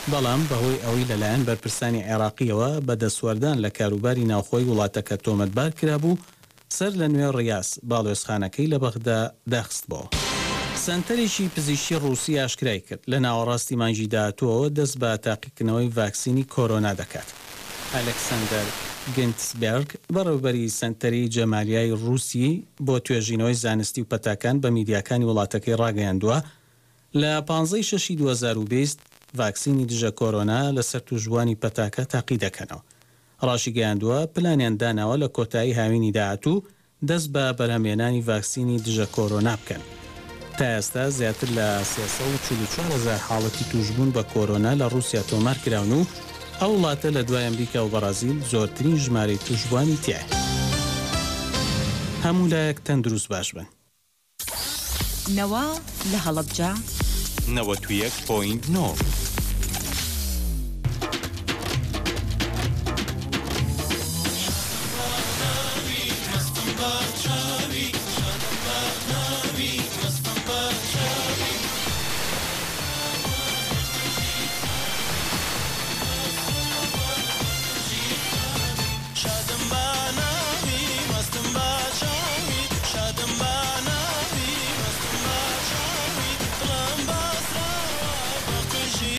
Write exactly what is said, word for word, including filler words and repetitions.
بەڵام بەهۆی ئەوەی لەلایەن بەرپرسانی عێراقیەوە بە دەسوەردان لە کاروباری ناوخۆی وڵاتەکە تۆمەتبار کرابوو، سەر لە نوێ ڕیاس باڵێۆزخانەکەی لە بەغدا داخستبەوە. سەنتەرێکی پزیشکی ڕووسی ئاشکرای کرد لە ناوەڕاستی مانگی داهاتووەوە دەست بە تاقیکردنەوەی ڤاکسینی کۆرۆنا دەکات. ئەلێکساندەر گنتسبێرگ بەڕێوەبەری سەنتەری جەمالیای ڕووسی بۆ توێژینەوەی زانستی و پەتاکان بە میدیاکانی وڵاتەکەی ڕاگەیاندووە لە پانزەی شەشی دوو هەزار و بیست ڤاکسینی دژە کۆرۆنا لەسەر توژبوانی پەتاکە تاقی دەکەنەوە. ڕاشی گەیاندووە پلانیان داناوە لە کۆتایی هاوینی داهاتوو دەست بە بەرهەمهێنانی ڤاکسینی دژە کۆرۆنا بکەن. تا ئێستا زیاتر لە سێسەد و چوار و چوار هەزار حاڵەتی توشبوون بە کۆرۆنا لە رووسیا تۆمار کراون و ئەو وڵاتە لە دوای ئەمریکا و بەرازیل زۆرترین ژمارەی توشبوانی تایە. هەموو لایەک تەندروست باش بن. نەوا لە هەڵەبجە نەوەت و یەک پۆینت نۆ